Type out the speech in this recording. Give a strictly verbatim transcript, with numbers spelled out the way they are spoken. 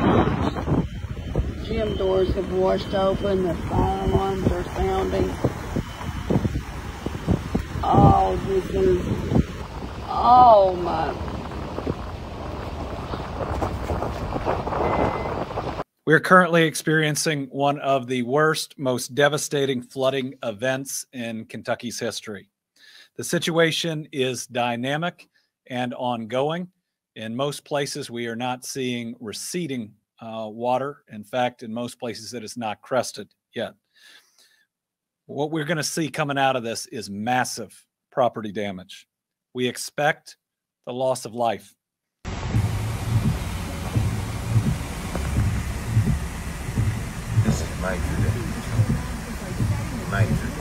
Gym doors have washed open. The fire alarms are sounding. Oh, this is, oh my. We're currently experiencing one of the worst, most devastating flooding events in Kentucky's history. The situation is dynamic and ongoing. In most places, we are not seeing receding uh, water. In fact, in most places, it is not crested yet. What we're going to see coming out of this is massive property damage. We expect the loss of life. This is major damage. Major